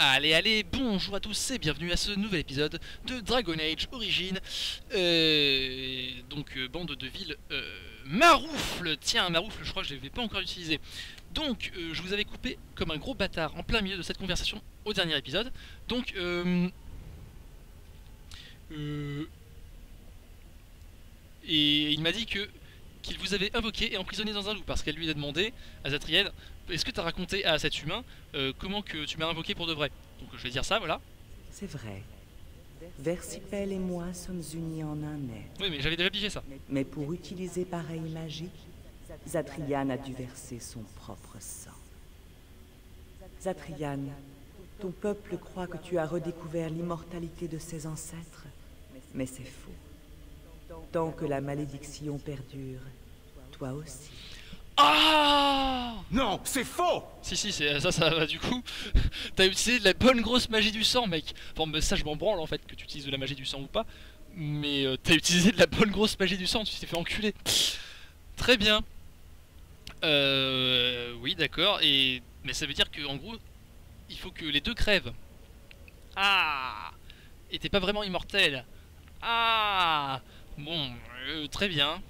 Allez, bonjour à tous et bienvenue à ce nouvel épisode de Dragon Age Origins. Bande de ville Maroufle. Tiens, Maroufle, je crois que je ne l'avais pas encore utilisé. Donc, je vous avais coupé comme un gros bâtard en plein milieu de cette conversation au dernier épisode. Donc, et il m'a dit qu'il vous avait invoqué et emprisonné dans un loup parce qu'elle lui a demandé à Zatriel, est-ce que tu as raconté à cet humain comment que tu m'as invoqué pour de vrai? Donc je vais dire ça, voilà. C'est vrai. Versipel et moi sommes unis en un être. Oui, mais j'avais déjà pigé ça. Mais pour utiliser pareille magie, Zatrian a dû verser son propre sang. Zatrian, ton peuple croit que tu as redécouvert l'immortalité de ses ancêtres, mais c'est faux. Tant que la malédiction perdure, toi aussi. Ah Non, c'est faux! Si, ça va du coup. T'as utilisé de la bonne grosse magie du sang, mec. Enfin, ça, je m'en branle en fait que tu utilises de la magie du sang ou pas. Mais t'as utilisé de la bonne grosse magie du sang, tu t'es fait enculer. Très bien. Oui, d'accord. Mais ça veut dire que en gros, il faut que les deux crèvent. Ah! Et t'es pas vraiment immortel. Ah! Bon, très bien.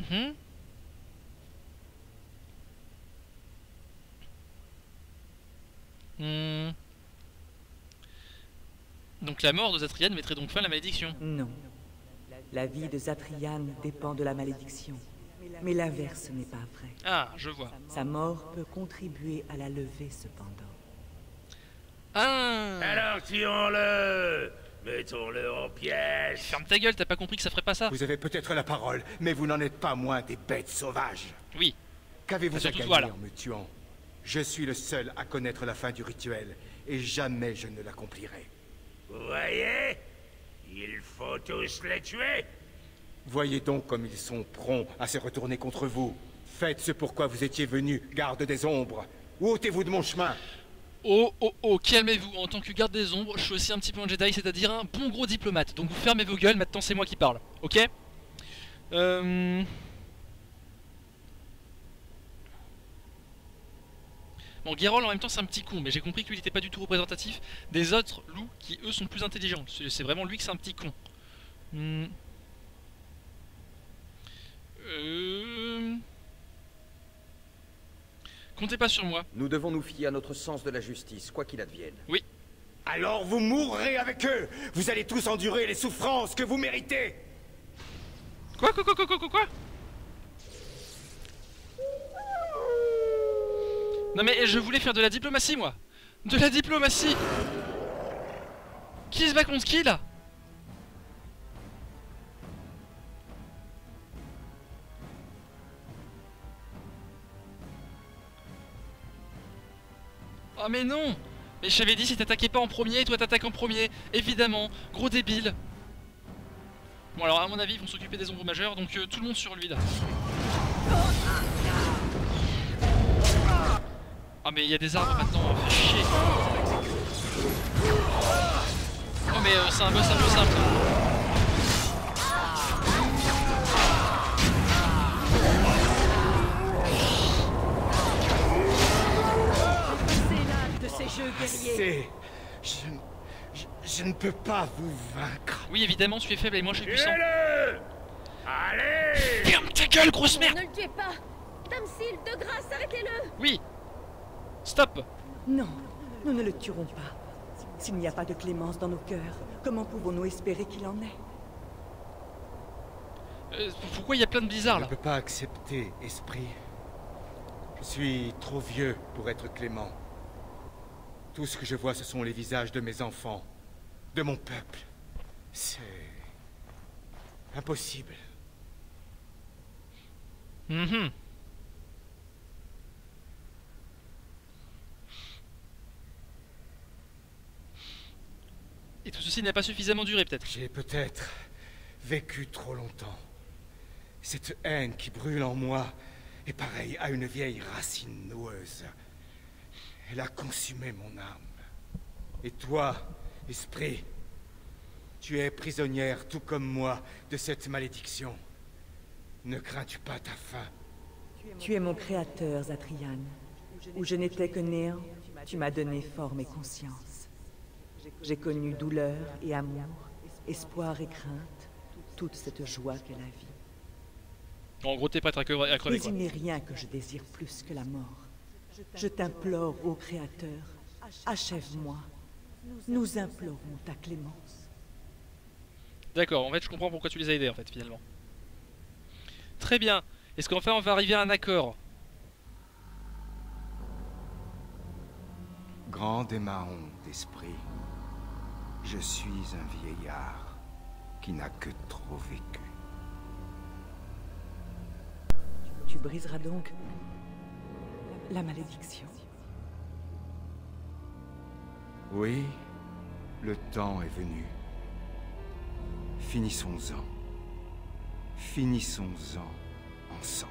Donc la mort de Zatrian mettrait donc fin à la malédiction. Non. La vie de Zatrian dépend de la malédiction. Mais l'inverse n'est pas vrai. Ah, je vois. Sa mort peut contribuer à la lever cependant. Ah! Alors tuons-le! Mettons-le en piège! Ferme ta gueule, t'as pas compris que ça ferait pas ça? Vous avez peut-être la parole, mais vous n'en êtes pas moins des bêtes sauvages. Oui. Qu'avez-vous à Surtout gagner toi, là. en me tuant? Je suis le seul à connaître la fin du rituel, et jamais je ne l'accomplirai. Vous voyez? Il faut tous les tuer! Voyez donc comme ils sont prompts à se retourner contre vous. Faites ce pourquoi vous étiez venu, garde des ombres. Ou ôtez-vous de mon chemin. Oh, calmez-vous. En tant que garde des ombres, je suis aussi un petit peu un Jedi, c'est-à-dire un bon gros diplomate. Donc vous fermez vos gueules, maintenant c'est moi qui parle. Ok? Bon, Geralt en même temps c'est un petit con, mais j'ai compris que lui il était pas du tout représentatif des autres loups qui eux sont plus intelligents. C'est vraiment lui que c'est un petit con. Comptez pas sur moi. Nous devons nous fier à notre sens de la justice, quoi qu'il advienne. Oui. Alors vous mourrez avec eux. Vous allez tous endurer les souffrances que vous méritez. Quoi? Non mais je voulais faire de la diplomatie moi. De la diplomatie. Qui se bat contre qui là? Oh mais non! Mais je t'avais dit si t'attaquais pas en premier, toi t'attaques en premier, évidemment, gros débile. Bon alors à mon avis ils vont s'occuper des ombres majeures, donc tout le monde sur lui là. Ah mais il y a des arbres maintenant, fais chier. Oh mais c'est un boss un peu simple. Assez. Je ne peux pas vous vaincre. Oui évidemment tu es faible et moi je suis puissant. Tuez-le! Allez! Ferme ta gueule grosse merde! Ne le tuez pas! Damsil, de grâce, arrêtez-le! Oui! Stop! Non, nous ne le tuerons pas. S'il n'y a pas de clémence dans nos cœurs, comment pouvons-nous espérer qu'il en ait? Pourquoi il y a plein de blizzards Je là? ne peux pas accepter, esprit. Je suis trop vieux pour être clément. Tout ce que je vois, ce sont les visages de mes enfants, de mon peuple. C'est impossible. Et tout ceci n'a pas suffisamment duré peut-être. J'ai peut-être vécu trop longtemps. Cette haine qui brûle en moi est pareille à une vieille racine noueuse. Elle a consumé mon âme. Et toi, esprit, tu es prisonnière, tout comme moi, de cette malédiction. Ne crains-tu pas ta fin? Tu es mon créateur, Zatrian. Où je n'étais que néant, tu m'as donné forme et conscience. J'ai connu douleur et amour, espoir et crainte, toute cette joie qu'est la vie. En gros, t'es prête à crever, Mais quoi. il n'est rien que je désire plus que la mort. Je t'implore, ô Créateur, achève-moi. Nous implorons ta clémence. D'accord, en fait, je comprends pourquoi tu les as aidés, en fait, finalement. Très bien. Est-ce qu'enfin on va arriver à un accord? Grand Démahon d'esprit, je suis un vieillard qui n'a que trop vécu. Tu briseras donc la malédiction. Oui, le temps est venu. Finissons-en. Finissons-en ensemble.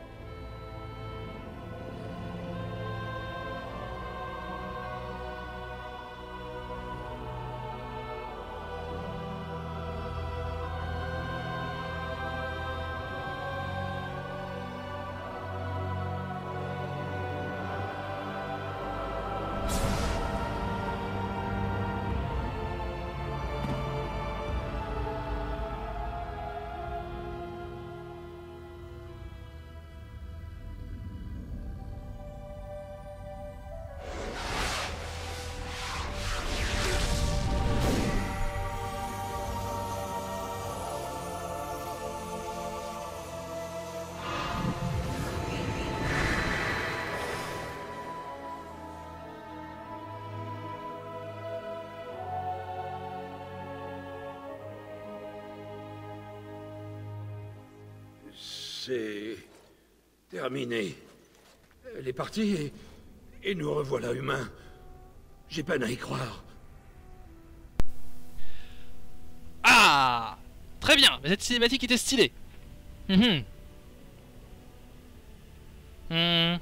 C'est terminé. Elle est partie et nous revoilà humains. J'ai peine à y croire. Ah, très bien, mais cette cinématique était stylée. Mhm. Hmm.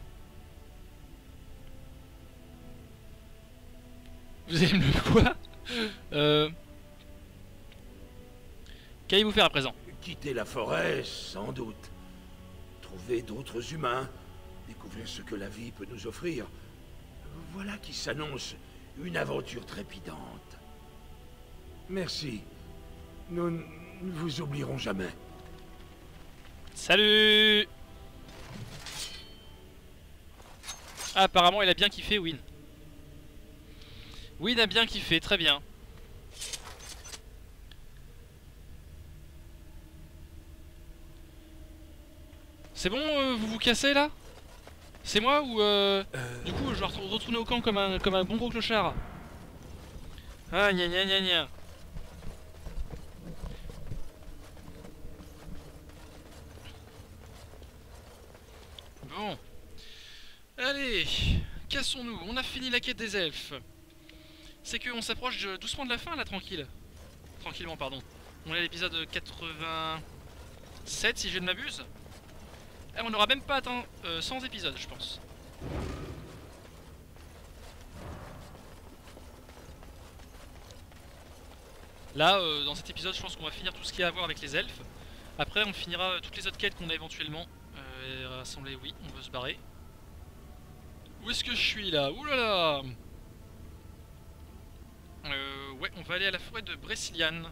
Vous aimez le quoi? Qu'allez-vous faire à présent? Quitter la forêt, sans doute. Trouver d'autres humains. Découvrir ce que la vie peut nous offrir. Voilà qui s'annonce une aventure trépidante. Merci. Nous ne vous oublierons jamais. Salut. Ah, apparemment il a bien kiffé, Win. Win a bien kiffé, très bien. C'est bon, vous vous cassez là? C'est moi ou du coup je vais retourner au camp comme un bon gros clochard. Ah gna gna gna gna. Bon. Allez, cassons-nous, on a fini la quête des elfes. C'est qu'on s'approche doucement de la fin là, tranquille. Tranquillement, pardon. On est à l'épisode 87 si je ne m'abuse. On n'aura même pas atteint 100 épisodes, je pense. Là, dans cet épisode, je pense qu'on va finir tout ce qu'il y a à voir avec les elfes. Après, on finira toutes les autres quêtes qu'on a éventuellement rassemblées. Oui, on veut se barrer. Où est-ce que je suis là? Ouh là là. Ouais, on va aller à la forêt de Brésiliane.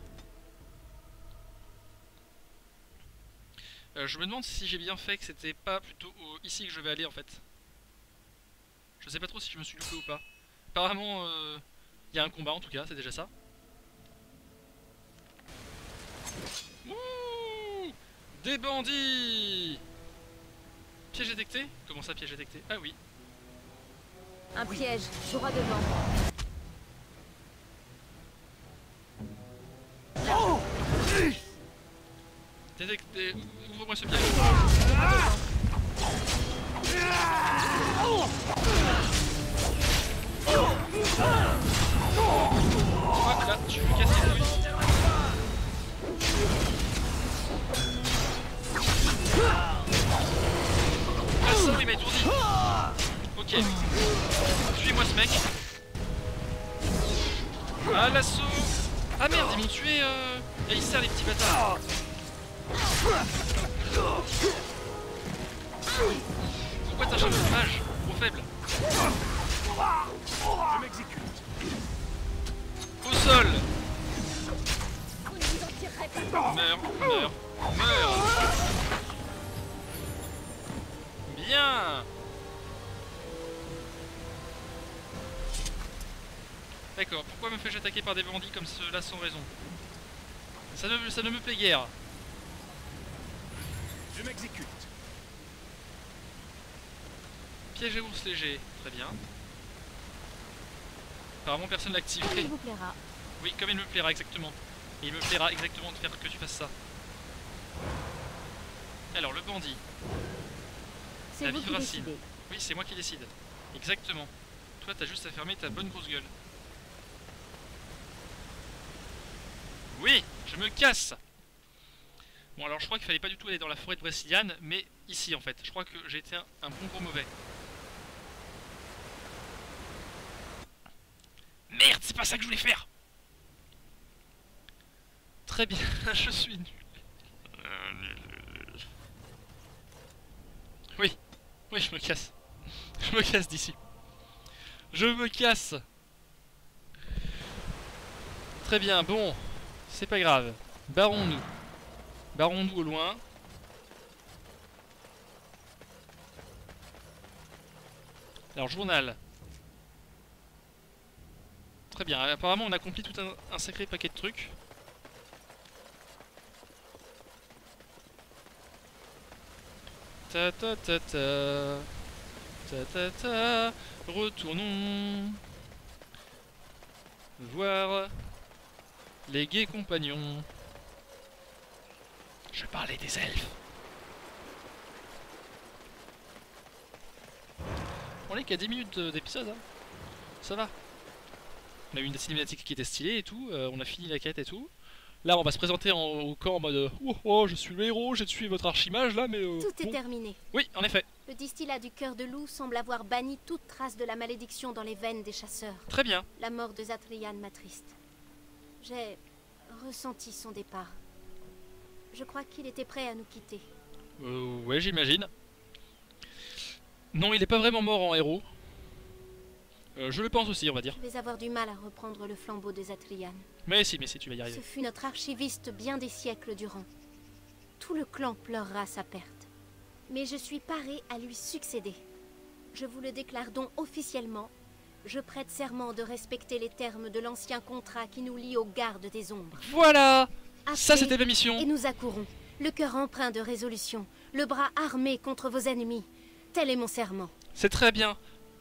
Je me demande si j'ai bien fait que c'était pas plutôt ici que je vais aller en fait. Je sais pas trop si je me suis loupé ou pas. Apparemment, il y a un combat en tout cas, c'est déjà ça. Ouh, des bandits. Piège détecté? Comment ça, piège détecté? Ah oui. Un piège, droit devant. Détecté. Ouvre-moi ce piège. Ah, là, tu lui casses les couilles. Ah, ça, il m'a étourdi. Ok. Tuez-moi ce mec. Ah, l'assaut. Ah merde, ils m'ont tué. Aïssa, les petits bâtards. Pourquoi t'as changé de mage? Trop faible. Je m'exécute. Meurs, meurs, meurs. Bien. D'accord, pourquoi me fais-je attaquer par des bandits comme ceux-là sans raison? Ça ne me plaît guère. Je m'exécute. Piège à ours léger, très bien. Apparemment personne l'a activé. Comme il vous plaira. Oui, comme il me plaira exactement. Et il me plaira exactement de faire que tu fasses ça. Alors, le bandit. C'est La vous qui vivracine. décidez. Oui, c'est moi qui décide. Exactement. Toi, t'as juste à fermer ta bonne grosse gueule. Oui, je me casse. Bon, alors je crois qu'il fallait pas du tout aller dans la forêt de Brésiliane, mais ici en fait. Je crois que j'ai été un bon gros mauvais. Merde, c'est pas ça que je voulais faire. Très bien, je suis nul. Oui, oui, je me casse. Je me casse d'ici. Je me casse. Très bien, bon. C'est pas grave. Barrons-nous. Barrons-nous au loin. Alors, journal. Très bien, apparemment on a accompli tout un sacré paquet de trucs. Ta ta ta ta. Ta ta ta. Retournons voir les gais compagnons. Je parlais des elfes. On est qu'à 10 minutes d'épisode, hein. Ça va. On a eu une cinématique qui était stylée et tout, on a fini la quête et tout. Là on va se présenter au camp en mode oh, oh je suis le héros, j'ai tué votre archimage là mais Tout est bon. terminé. Oui en effet. Le distillat du cœur de loup semble avoir banni toute trace de la malédiction dans les veines des chasseurs. Très bien. La mort de Zatrian m'attriste. J'ai ressenti son départ. Je crois qu'il était prêt à nous quitter. Ouais j'imagine. Non il est pas vraiment mort en héros. Je le pense aussi on va dire. Je vais avoir du mal à reprendre le flambeau de Zatrian. Mais si tu vas y Ce arriver. fut notre archiviste bien des siècles durant. Tout le clan pleurera sa perte. Mais je suis parée à lui succéder. Je vous le déclare donc officiellement. Je prête serment de respecter les termes de l'ancien contrat qui nous lie aux gardes des ombres. Voilà. Ça Appelez c'était ma mission. Et nous accourons, le cœur empreint de résolution, le bras armé contre vos ennemis. Tel est mon serment. C'est très bien.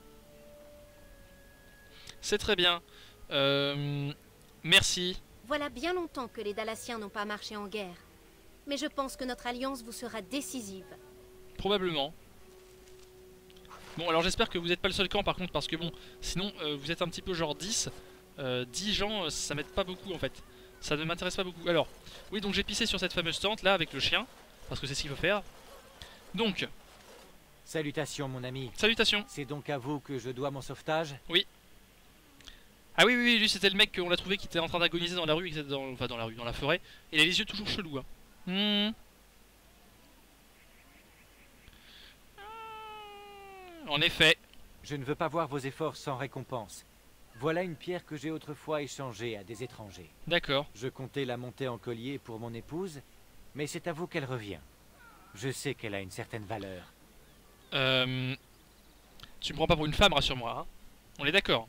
C'est très bien. Merci. Voilà bien longtemps que les Dalassiens n'ont pas marché en guerre. Mais je pense que notre alliance vous sera décisive. Probablement. Bon alors j'espère que vous n'êtes pas le seul camp par contre parce que bon sinon vous êtes un petit peu genre 10. 10 gens ça m'aide pas beaucoup en fait. Ça ne m'intéresse pas beaucoup. Alors oui donc j'ai pissé sur cette fameuse tente là avec le chien. Parce que c'est ce qu'il faut faire. Donc Salutations mon ami. salutations. C'est donc à vous que je dois mon sauvetage? Ah oui lui c'était le mec qu'on a trouvé qui était en train d'agoniser dans la rue, enfin dans la rue, dans la forêt. Et il a les yeux toujours chelous hein. En effet. Je ne veux pas voir vos efforts sans récompense. Voilà une pierre que j'ai autrefois échangée à des étrangers. D'accord. Je comptais la monter en collier pour mon épouse, mais c'est à vous qu'elle revient. Je sais qu'elle a une certaine valeur. Tu me prends pas pour une femme, rassure-moi. Hein. On est d'accord.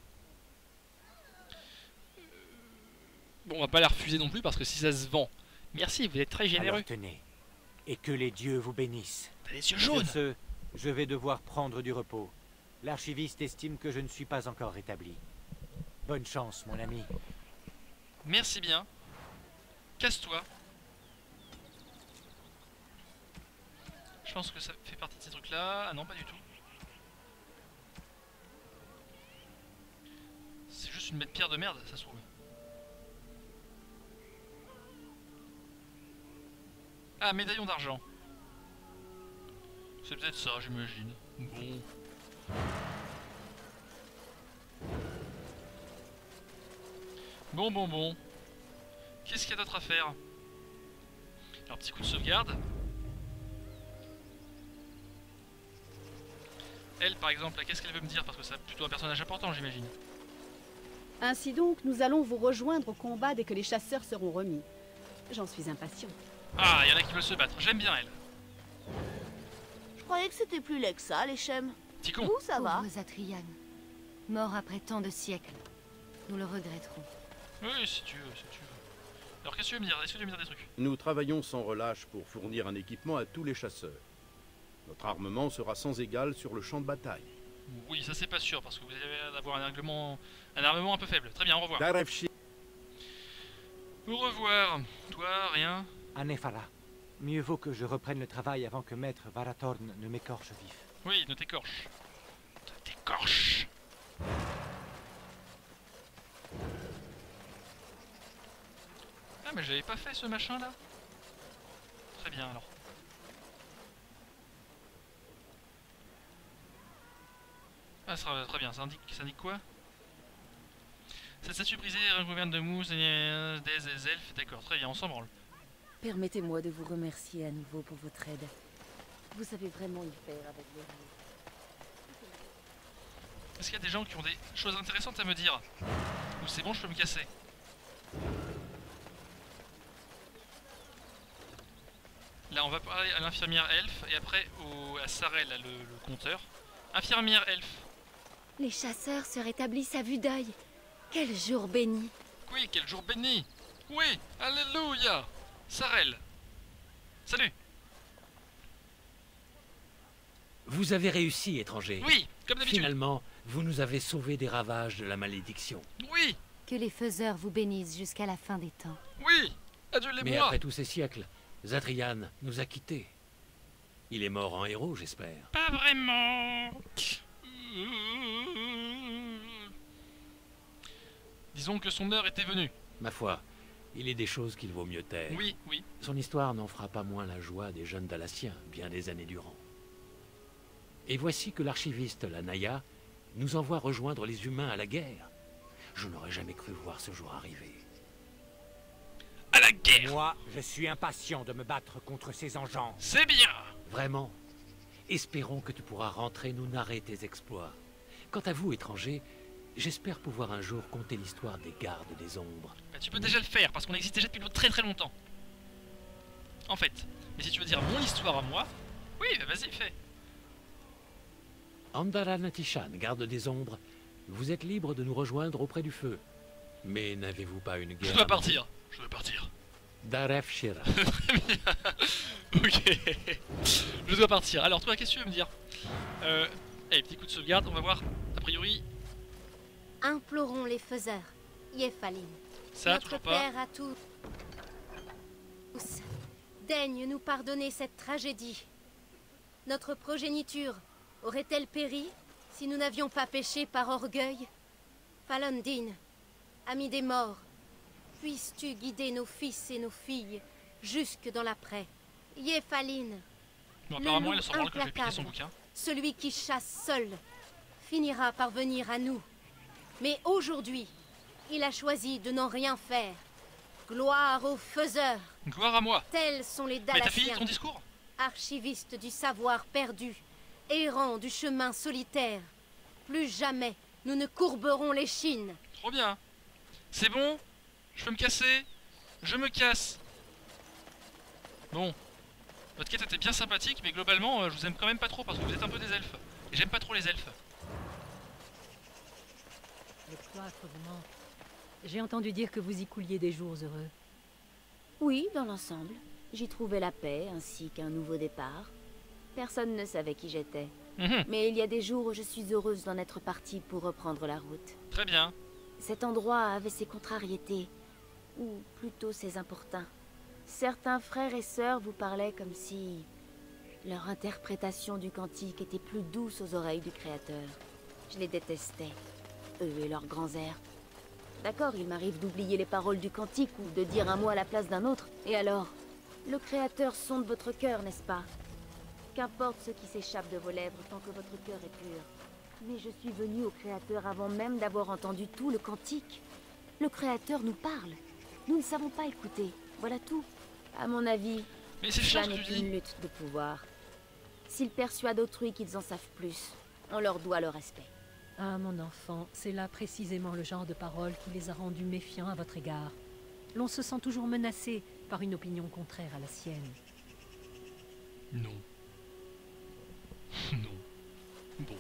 Bon, on va pas la refuser non plus parce que si ça se vend. Merci, vous êtes très généreux. Alors tenez, et que les dieux vous bénissent. T'as les yeux jaunes. Sur ce, je vais devoir prendre du repos. L'archiviste estime que je ne suis pas encore rétabli. Bonne chance, mon ami. Merci bien. Casse-toi. Je pense que ça fait partie de ces trucs-là. Ah non, pas du tout. C'est juste une pierre de merde, ça se trouve. Ah, médaillon d'argent. C'est peut-être ça, j'imagine. Bon. Bon. Qu'est-ce qu'il y a d'autre à faire? Alors, petit coup de sauvegarde. Elle, par exemple, là, qu'est-ce qu'elle veut me dire? Parce que c'est plutôt un personnage important, j'imagine. Ainsi donc, nous allons vous rejoindre au combat dès que les chasseurs seront remis. J'en suis impatient. Ah, il y en a qui veulent se battre. J'aime bien elle. Je croyais que c'était plus laid que ça, les Shem. Petit con. Vous, ça va? Pauvre Zatrian, mort après tant de siècles. Nous le regretterons. Oui, si tu veux, si tu veux. Alors qu'est-ce que tu veux me dire? Est-ce que tu veux me dire des trucs? Nous travaillons sans relâche pour fournir un équipement à tous les chasseurs. Notre armement sera sans égal sur le champ de bataille. Oui, ça c'est pas sûr, parce que vous avez l'air d'avoir un armement un peu faible. Très bien, au revoir. Au revoir. Toi, rien? Anefara, mieux vaut que je reprenne le travail avant que Maître Varathorn ne m'écorche vif. Oui, ne t'écorche. Ne t'écorche. Ah, mais j'avais pas fait ce machin là. Très bien alors. Ah, ça sera très bien. Ça indique quoi? Cette statue brisée recouverte de mousse des elfes. D'accord, très bien, on s'en branle. Permettez-moi de vous remercier à nouveau pour votre aide. Vous savez vraiment y faire avec les rêves. Est-ce qu'il y a des gens qui ont des choses intéressantes à me dire? Ou c'est bon, je peux me casser? Là, on va parler à l'infirmière elfe et après à Sarel, là, le compteur. Infirmière elfe. Les chasseurs se rétablissent à vue d'œil. Quel jour béni! Oui, quel jour béni! Oui, alléluia! Sarel. Salut! Vous avez réussi, étranger. Oui, comme d'habitude. Finalement, vous nous avez sauvés des ravages de la malédiction. Oui! Que les faiseurs vous bénissent jusqu'à la fin des temps. Oui! Adieu les Mais bois! après tous ces siècles, Zatrian nous a quittés. Il est mort en héros, j'espère. Pas vraiment! Disons que son heure était venue. Ma foi, il est des choses qu'il vaut mieux taire. Oui, oui. Son histoire n'en fera pas moins la joie des jeunes Dalassiens, bien des années durant. Et voici que l'archiviste, la Naya, nous envoie rejoindre les humains à la guerre. Je n'aurais jamais cru voir ce jour arriver. À la guerre! Moi, je suis impatient de me battre contre ces engeants. C'est bien! Vraiment. Espérons que tu pourras rentrer nous narrer tes exploits. Quant à vous, étrangers, j'espère pouvoir un jour conter l'histoire des gardes des ombres. Bah, tu peux déjà le faire, parce qu'on existe déjà depuis très très longtemps. En fait. Mais si tu veux dire mon histoire à moi, oui, bah, vas-y, fais. Andara Natishan, garde des ombres, vous êtes libre de nous rejoindre auprès du feu. Mais n'avez-vous pas une guerre? Je dois partir. Je dois partir. Daref Shira. Très bien. Ok. Je dois partir. Alors toi, qu'est-ce que tu veux me dire? Allez, petit coup de sauvegarde, on va voir. A priori, Implorons les faiseurs, Yefalin. ça, Notre toujours pas. Père à tous, daigne nous pardonner cette tragédie. Notre progéniture aurait-elle péri si nous n'avions pas péché par orgueil? Falondin, ami des morts, puisses-tu guider nos fils et nos filles jusque dans l'après? Yefalin, Bon, le apparemment, loup il s'en branle que j'ai piqué son implacable, bouquin. celui qui chasse seul, finira par venir à nous. Mais aujourd'hui, il a choisi de n'en rien faire. Gloire aux faiseurs. Gloire à moi. Tels sont les Mais t'as fini Dalassiens, ton discours? archivistes du savoir perdu, errants du chemin solitaire. Plus jamais nous ne courberons les chines. Trop bien. C'est bon? Je peux me casser? Je me casse. Bon. Votre quête était bien sympathique, mais globalement, je vous aime quand même pas trop parce que vous êtes un peu des elfes. Et j'aime pas trop les elfes. Le cloître vous manque. J'ai entendu dire que vous y couliez des jours heureux. Oui, dans l'ensemble. J'y trouvais la paix ainsi qu'un nouveau départ. Personne ne savait qui j'étais. Mais il y a des jours où je suis heureuse d'en être partie pour reprendre la route. Très bien. Cet endroit avait ses contrariétés, ou plutôt ses importuns. Certains frères et sœurs vous parlaient comme si leur interprétation du cantique était plus douce aux oreilles du Créateur. Je les détestais, eux et leurs grands airs. D'accord, il m'arrive d'oublier les paroles du cantique ou de dire un mot à la place d'un autre. Et alors? Le Créateur sonde votre cœur, n'est-ce pas? Qu'importe ce qui s'échappe de vos lèvres tant que votre cœur est pur. Mais je suis venue au Créateur avant même d'avoir entendu tout le cantique. Le Créateur nous parle. Nous ne savons pas écouter. Voilà tout. À mon avis, Mais c'est cela chiant ce que n'est tu dis. qu'une lutte de pouvoir. S'ils persuadent autrui qu'ils en savent plus, on leur doit le respect. Ah, mon enfant, c'est là précisément le genre de parole qui les a rendus méfiants à votre égard. l'on se sent toujours menacé par une opinion contraire à la sienne. Non. Non. Bon.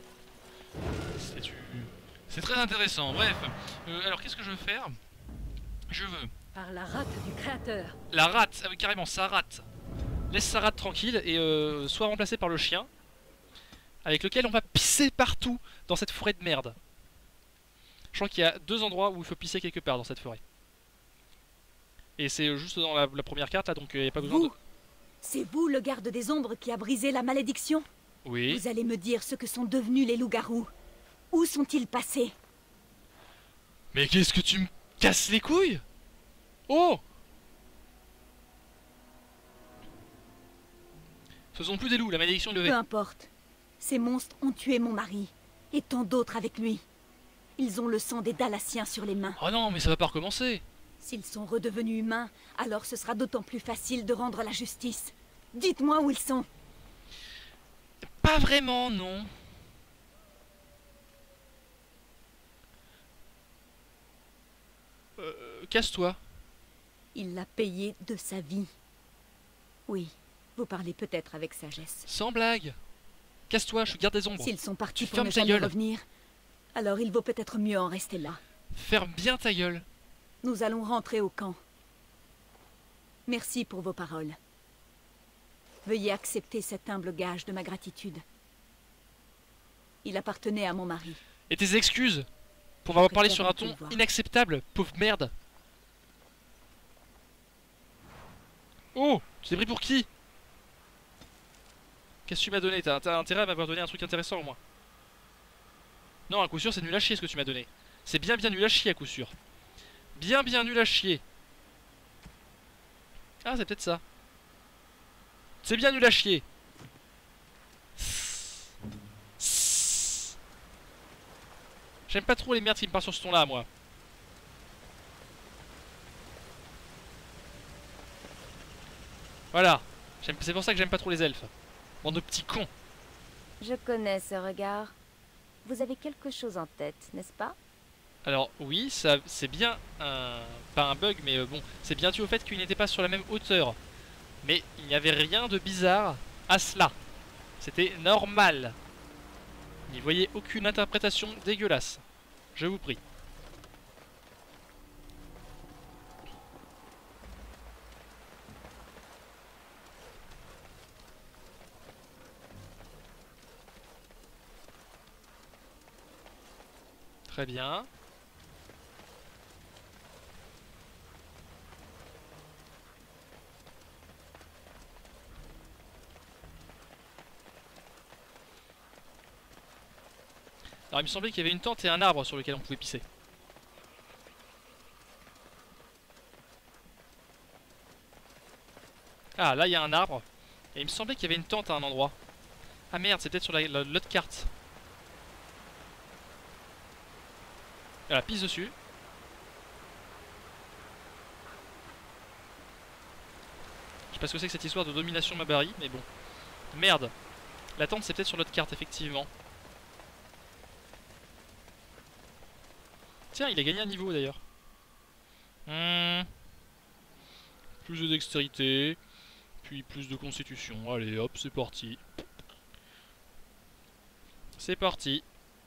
C'est très intéressant. Bref. Alors, qu'est-ce que je veux faire? Je veux... Par la rate du créateur. La rate, ah oui, carrément, sa rate. Laisse sa rate tranquille et soit remplacée par le chien, avec lequel on va pisser partout dans cette forêt de merde. Je crois qu'il y a 2 endroits où il faut pisser quelque part dans cette forêt. Et c'est juste dans la première carte là, donc il n'y a pas besoin de... C'est vous le garde des ombres qui a brisé la malédiction? Oui. Vous allez me dire ce que sont devenus les loups-garous. Où sont-ils passés? Mais qu'est-ce que tu me casses les couilles? Oh! Ce sont plus des loups, la malédiction est levée. Peu importe. Ces monstres ont tué mon mari, et tant d'autres avec lui. Ils ont le sang des Dalassiens sur les mains. Oh non, mais ça va pas recommencer. S'ils sont redevenus humains, alors ce sera d'autant plus facile de rendre la justice. Dites-moi où ils sont. Pas vraiment, non. Casse-toi. Il l'a payé de sa vie. Oui, vous parlez peut-être avec sagesse. Sans blague. Casse-toi, je suis garde des ombres. S'ils sont partis pour Ferme ne ta jamais gueule. revenir, alors il vaut peut-être mieux en rester là. Ferme bien ta gueule. Nous allons rentrer au camp. Merci pour vos paroles. Veuillez accepter cet humble gage de ma gratitude. Il appartenait à mon mari. Et tes excuses pour m'avoir parlé sur un préfère ton vous le voir. inacceptable, pauvre merde. Oh, tu t'es pris pour qui? Qu'est-ce que tu m'as donné? T'as intérêt à m'avoir donné un truc intéressant au moins. Non, à coup sûr c'est nul à chier ce que tu m'as donné. C'est bien nul à chier à coup sûr. Bien nul à chier. Ah, c'est peut-être ça. C'est bien nul à chier. J'aime pas trop les merdes qui me parlent sur ce ton là, moi. Voilà. C'est pour ça que j'aime pas trop les elfes. Bande de petits cons. Je connais ce regard. Vous avez quelque chose en tête, n'est-ce pas? Alors oui, ça c'est bien un... pas un bug, mais bon, c'est bien dû au fait qu'il n'était pas sur la même hauteur. Mais il n'y avait rien de bizarre à cela. C'était normal. N'y voyez aucune interprétation dégueulasse. Je vous prie. Très bien. Alors il me semblait qu'il y avait une tente et un arbre sur lequel on pouvait pisser. Ah là il y a un arbre. Et il me semblait qu'il y avait une tente à un endroit. Ah merde, c'est peut-être sur l'autre carte. Voilà, pisse dessus. Je sais pas ce que c'est que cette histoire de domination Mabari, mais bon. Merde. La tente c'est peut-être sur l'autre carte, effectivement. Tiens, il a gagné un niveau d'ailleurs. Plus de dextérité, puis plus de constitution. Allez, hop, c'est parti. C'est parti.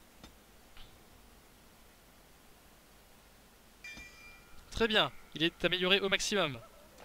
Très bien, il est amélioré au maximum.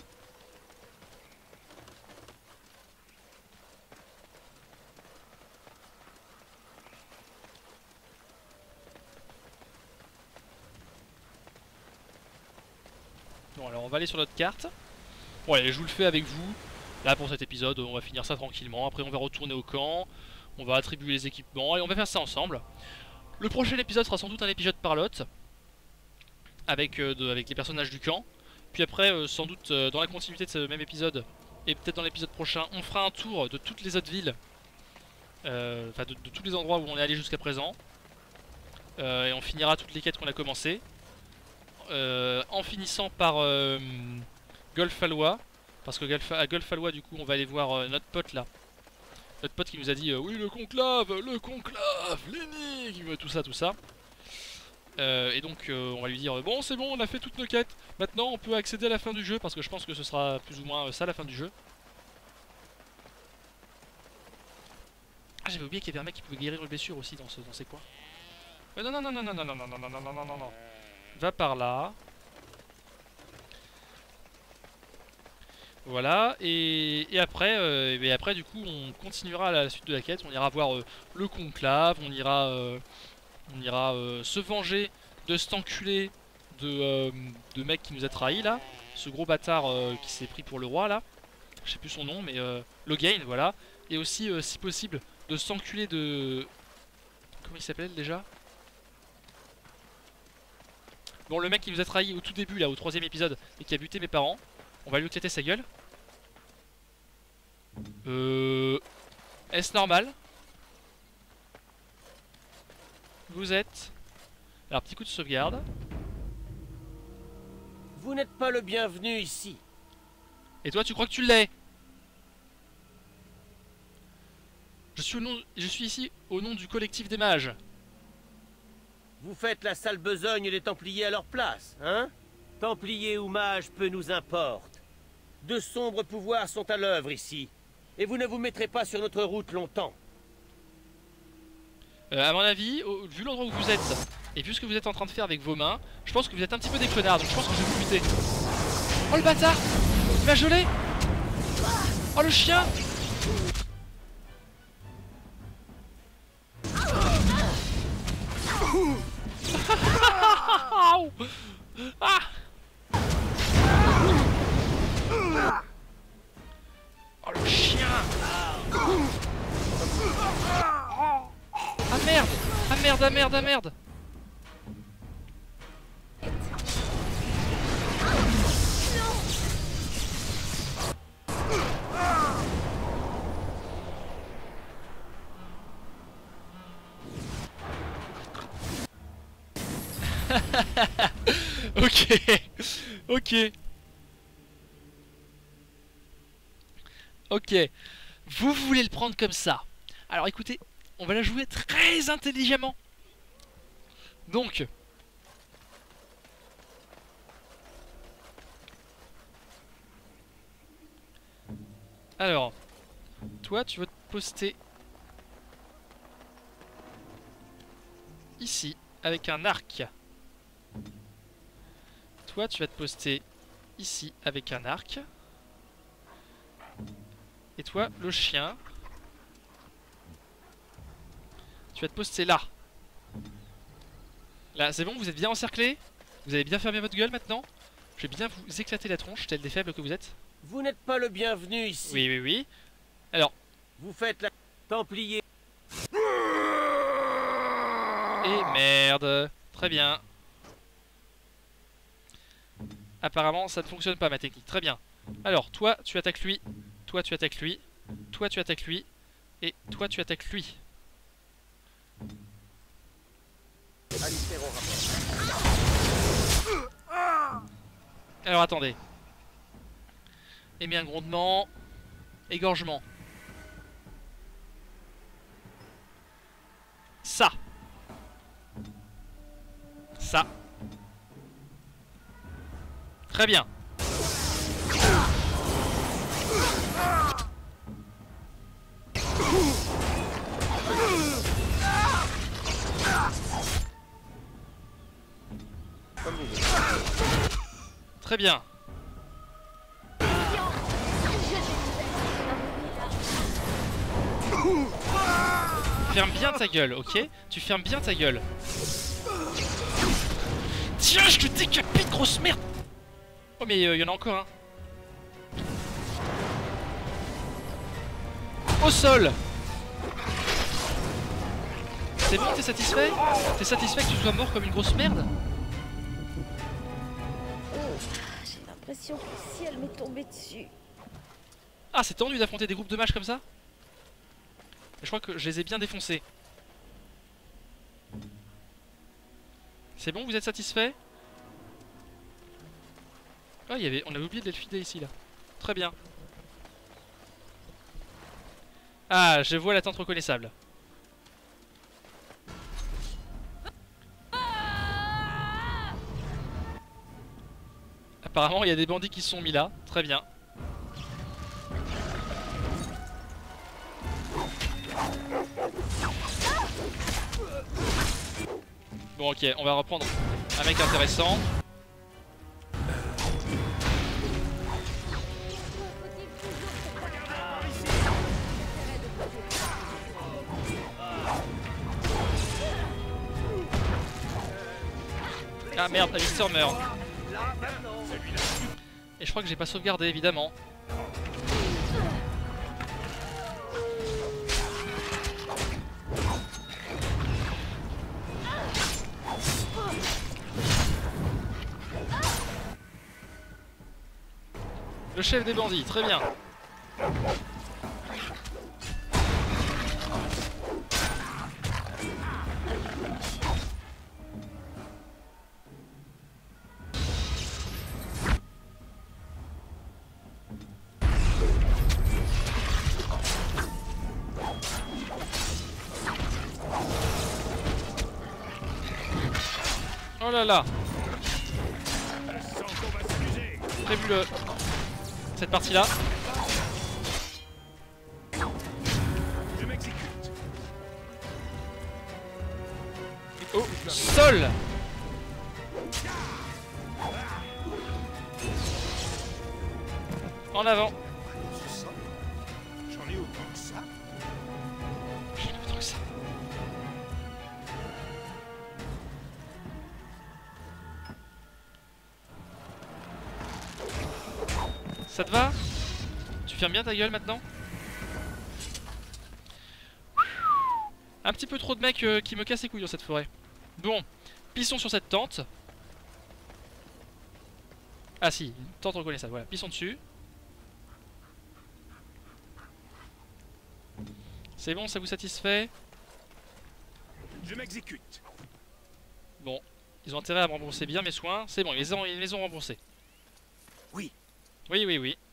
Bon alors on va aller sur notre carte. Bon allez, je vous le fais avec vous. Là pour cet épisode on va finir ça tranquillement. Après on va retourner au camp. On va attribuer les équipements et on va faire ça ensemble. Le prochain épisode sera sans doute un épisode par lot. Avec les personnages du camp. Puis après sans doute dans la continuité de ce même épisode. Et peut-être dans l'épisode prochain on fera un tour de toutes les autres villes. Enfin de tous les endroits où on est allé jusqu'à présent. Et on finira toutes les quêtes qu'on a commencées. En finissant par Golfalois, parce que à Golfalois du coup on va aller voir notre pote là, notre pote qui nous a dit oui le conclave, l'énigme, tout ça. Et donc on va lui dire bon c'est bon, on a fait toutes nos quêtes. Maintenant on peut accéder à la fin du jeu, parce que je pense que ce sera plus ou moins ça la fin du jeu. Ah, j'avais oublié qu'il y avait un mec qui pouvait guérir une blessure aussi dans ces coins. Non non non non non non non non non non non non non non non. Va par là. Voilà, et après du coup on continuera à la suite de la quête. On ira voir le conclave, on ira se venger de cet enculé de mec qui nous a trahi là. Ce gros bâtard qui s'est pris pour le roi là. Je sais plus son nom mais Logain, voilà. Et aussi si possible de s'enculer de... Comment il s'appelle déjà? Bon, le mec qui nous a trahi au tout début là, au 3ème épisode, et qui a buté mes parents. On va lui éclater sa gueule. Est-ce normal? Vous êtes... Alors petit coup de sauvegarde. Vous n'êtes pas le bienvenu ici. Et toi tu crois que tu l'es? Je suis ici au nom du collectif des mages. Vous faites la sale besogne des Templiers à leur place, hein? Templiers ou mages, peu nous importe. De sombres pouvoirs sont à l'œuvre ici. Et vous ne vous mettrez pas sur notre route longtemps. À mon avis, vu l'endroit où vous êtes, et vu ce que vous êtes en train de faire avec vos mains, je pense que vous êtes un petit peu des connards, donc je pense que je vais vous buter. Oh le bâtard! Il m'a gelé! Oh le chien! Ah! Oh le chien! Ah merde! Ah merde, ah merde, ah merde! Ok, ok, ok. Vous voulez le prendre comme ça? Alors écoutez, on va la jouer très intelligemment. Donc, alors, toi tu vas te poster ici avec un arc. Toi tu vas te poster ici avec un arc. Et toi le chien, tu vas te poster là. Là c'est bon, vous êtes bien encerclés? Vous avez bien fermé votre gueule maintenant? Je vais bien vous éclater la tronche, tel des faibles que vous êtes. Vous n'êtes pas le bienvenu ici. Oui oui oui. Alors, vous faites la Templier. Et merde. Très bien. Apparemment ça ne fonctionne pas ma technique, très bien. Alors toi tu attaques lui, toi tu attaques lui, toi tu attaques lui, et toi tu attaques lui. Alors attendez. Et bien grondement, égorgement. Ça. Ça. Très bien. Très bien. Ferme bien ta gueule, ok? Tu fermes bien ta gueule. Tiens, je te décapite, grosse merde! Oh mais y en a encore un. Au sol. C'est bon, t'es satisfait? T'es satisfait que tu sois mort comme une grosse merde? J'ai l'impression que le ciel m'est tombé dessus. Ah, c'est tendu d'affronter des groupes de mages comme ça? Je crois que je les ai bien défoncés. C'est bon, vous êtes satisfait? Ah, on avait oublié d'Elfidé ici là. Très bien. Ah, je vois la tente reconnaissable. Apparemment il y a des bandits qui se sont mis là, très bien. Bon ok, on va reprendre un mec intéressant. Ah merde, Alistair meurt. Et je crois que j'ai pas sauvegardé évidemment. Le chef des bandits, très bien. Oh là là. Prévu cette partie-là. Je m'exécute. Oh, sol. En avant. J'en ai autant que ça. J'en ai autant que ça. Ça te va? Tu fermes bien ta gueule maintenant? Un petit peu trop de mecs qui me cassent les couilles dans cette forêt. Bon, pissons sur cette tente. Ah si, une tente reconnaissable, voilà, pissons dessus. C'est bon, ça vous satisfait? Je m'exécute. Bon, ils ont intérêt à me rembourser bien mes soins. C'est bon, ils les ont remboursés. Oui. Oui, oui, oui.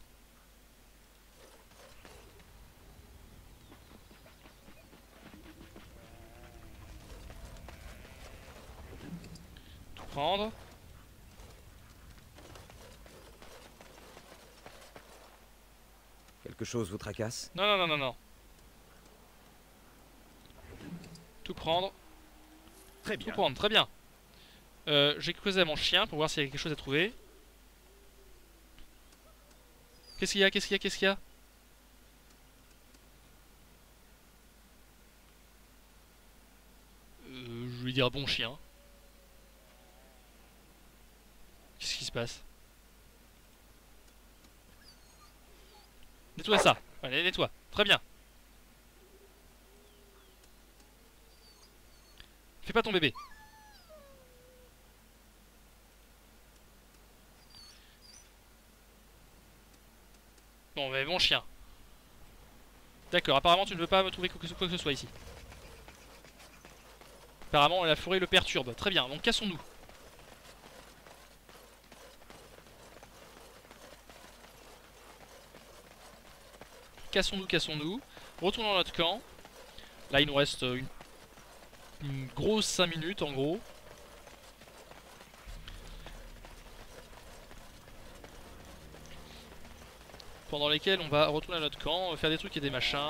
Tout prendre. Quelque chose vous tracasse? Non, non, non, non, non. Tout prendre. Très bien. Tout prendre, très bien. J'ai causé à mon chien pour voir s'il y a quelque chose à trouver. Qu'est-ce qu'il y a? Qu'est-ce qu'il y a? Qu'est-ce qu'il y a? Je vais dire bon chien. Qu'est-ce qui se passe? Nettoie ça. Allez, nettoie. Très bien. Fais pas ton bébé. Bon, mais bon chien. D'accord, apparemment tu ne veux pas me trouver quoi que ce soit ici. Apparemment la forêt le perturbe. Très bien, donc cassons-nous. Cassons-nous, cassons-nous. Retournons dans notre camp. Là il nous reste une grosse 5 minutes en gros. Pendant lesquels on va retourner à notre camp, faire des trucs et des machins.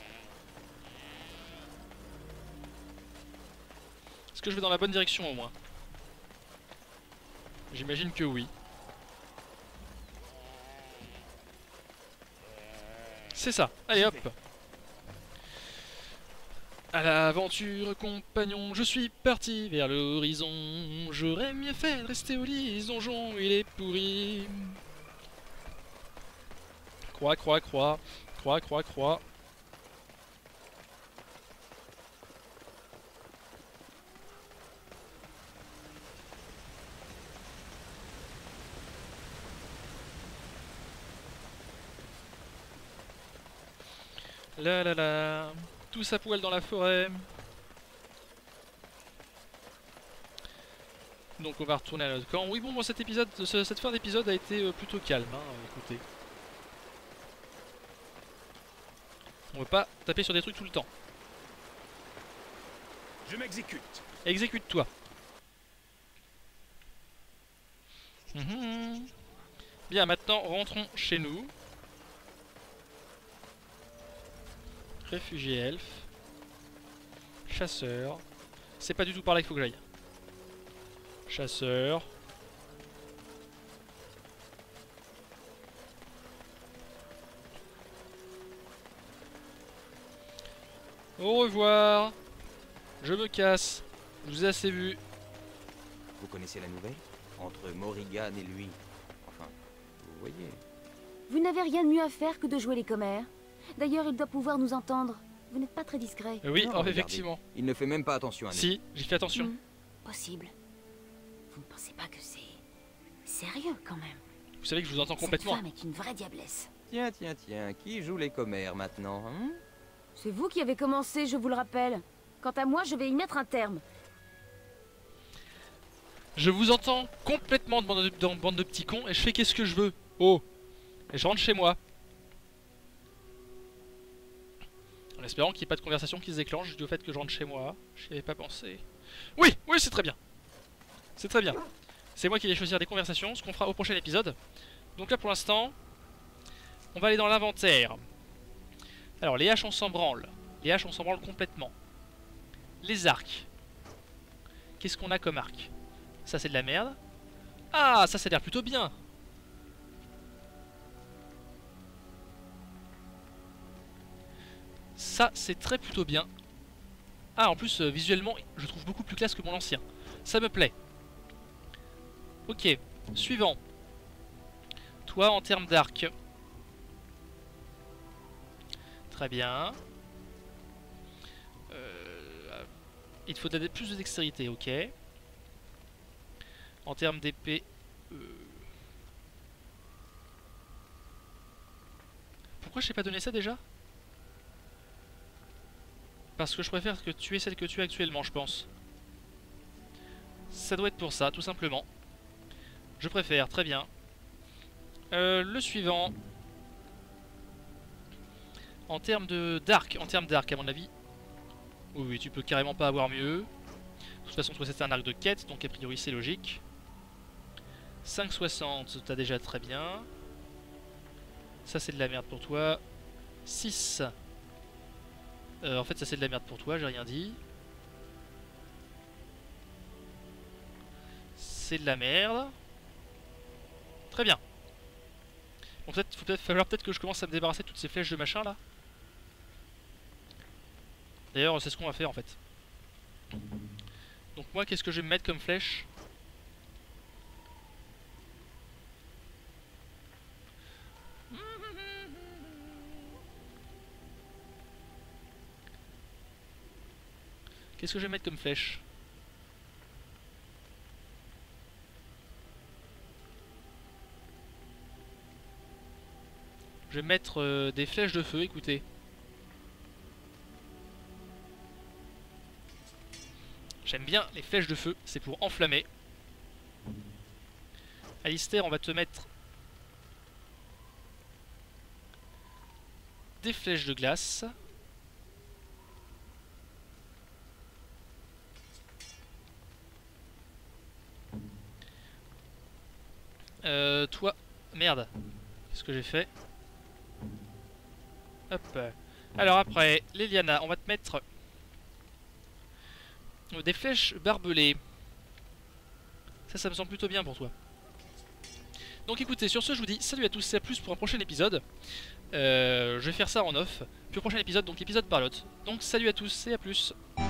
Est-ce que je vais dans la bonne direction au moins? J'imagine que oui. C'est ça, allez hop. À l'aventure compagnon, je suis parti vers l'horizon. J'aurais mieux fait de rester au lit, ce donjon il est pourri. Croix, croix, croix. Croix, croix, croix. Là là là. Tous à poil dans la forêt. Donc on va retourner à notre camp. Oui bon, moi cet épisode, cette fin d'épisode a été plutôt calme, hein, écoutez. On veut pas taper sur des trucs tout le temps. Je m'exécute. Exécute-toi. Bien, maintenant rentrons chez nous. Réfugié elfe. Chasseur. C'est pas du tout par là qu'il faut que j'aille. Chasseur. Au revoir. Je me casse. Je vous ai assez vu. Vous connaissez la nouvelle? Entre Morrigan et lui. Enfin, vous voyez. Vous n'avez rien de mieux à faire que de jouer les commères. D'ailleurs, il doit pouvoir nous entendre. Vous n'êtes pas très discret. Oui, Non, effectivement. Il ne fait même pas attention à nous. Si, j'ai fait attention. Possible. Vous ne pensez pas que c'est sérieux quand même? Vous savez que je vous entends complètement. Cette femme est une vraie diablesse. Tiens, tiens, tiens, qui joue les commères maintenant, hein? C'est vous qui avez commencé, je vous le rappelle. Quant à moi, je vais y mettre un terme. Je vous entends complètement dans bande de petits cons et je fais qu'est-ce que je veux. Oh. Et je rentre chez moi. En espérant qu'il n'y ait pas de conversation qui se déclenche dû au fait que je rentre chez moi. J'y avais pas pensé. Oui, oui, c'est très bien. C'est très bien. C'est moi qui vais choisir des conversations, ce qu'on fera au prochain épisode. Donc là pour l'instant, on va aller dans l'inventaire. Alors les haches on s'en branle. Les haches on s'en branle complètement. Les arcs. Qu'est-ce qu'on a comme arc? Ça c'est de la merde. Ah, ça a l'air plutôt bien. Ça c'est très plutôt bien. Ah en plus visuellement je trouve beaucoup plus classe que mon ancien. Ça me plaît. Ok, suivant. Toi en termes d'arc. Très bien. Il te faut plus de dextérité, ok. En termes d'épée... Pourquoi je t'ai pas donné ça déjà? Parce que je préfère que tu aies celle que tu as actuellement, je pense. Ça doit être pour ça, tout simplement. Je préfère, très bien. Le suivant. En termes d'arc, à mon avis. Oui, oui, tu peux carrément pas avoir mieux. De toute façon, toi c'est un arc de quête, donc a priori c'est logique. 5,60, t'as déjà très bien. Ça c'est de la merde pour toi. 6. En fait ça c'est de la merde pour toi, j'ai rien dit. C'est de la merde. Très bien. Bon, falloir peut-être que je commence à me débarrasser de toutes ces flèches de machin là. D'ailleurs c'est ce qu'on va faire en fait. Donc moi qu'est-ce que je vais me mettre comme flèche? Qu'est-ce que je vais mettre comme flèche? Je vais mettre des flèches de feu, écoutez. J'aime bien les flèches de feu, c'est pour enflammer. Alistair, on va te mettre des flèches de glace. Toi, merde, qu'est-ce que j'ai fait? Hop. Alors après, Leliana, on va te mettre des flèches barbelées. Ça me semble plutôt bien pour toi. Donc écoutez, sur ce je vous dis salut à tous et à plus pour un prochain épisode. Je vais faire ça en off. Puis au prochain épisode, donc épisode par l'autre. Donc salut à tous et à plus.